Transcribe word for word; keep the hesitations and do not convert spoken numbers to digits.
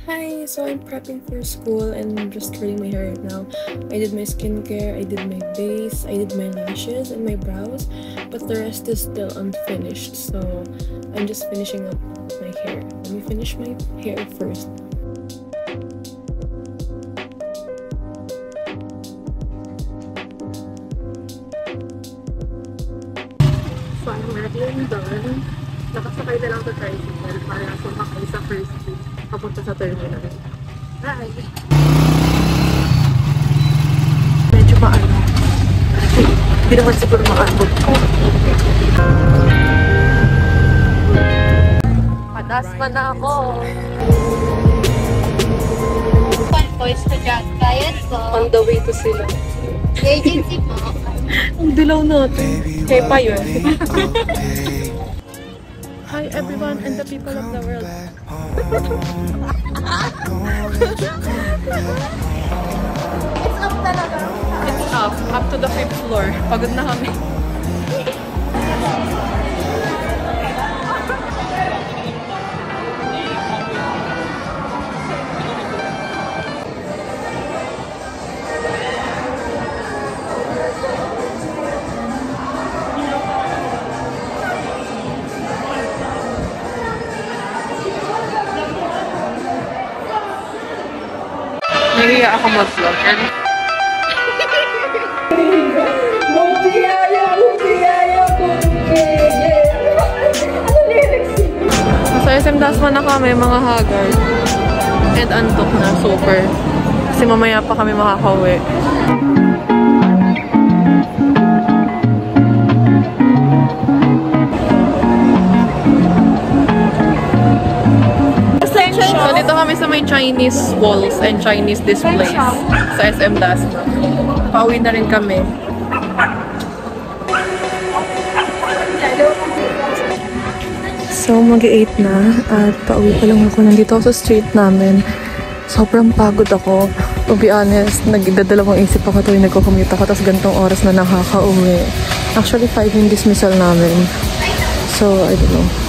Hi, so I'm prepping for school and I'm just curling my hair right now. I did my skincare, I did my base, I did my lashes and my brows, but the rest is still unfinished, so I'm just finishing up my hair. Let me finish my hair first. So I'm already done. Nakasakay na lang sa tricycle para sumakay sa first week papunta sa terminal. Hi! Medyo maano. Hindi naman siguro makaabot ko. Padas pa na ako. Boys ko dyan. Kaya ko. On the way to sila. Agency mo. Ang dilaw natin. Kaya pa yun. Hi everyone and the people of the world. It's up talaga. It's up. Up to the fifth floor. Pagod na kami. Nahiya ako mag-vlog. Sa S M Dasma na kami, mga haggard. And antok na, super. Kasi mamaya pa kami makakauwi. So dito kami sa may Chinese walls and Chinese displays sa S M Dasma. Pauwi na rin kami. So mag-eight na at pauwi pa lang ako. Nandito ako sa street namin. Sobrang pagod ako. To be honest, nagdadalawang isip ako tuwing nagko-commute ako tapos gantong oras na nakaka-uwi. Actually, five yung dismissal namin. So, I don't know.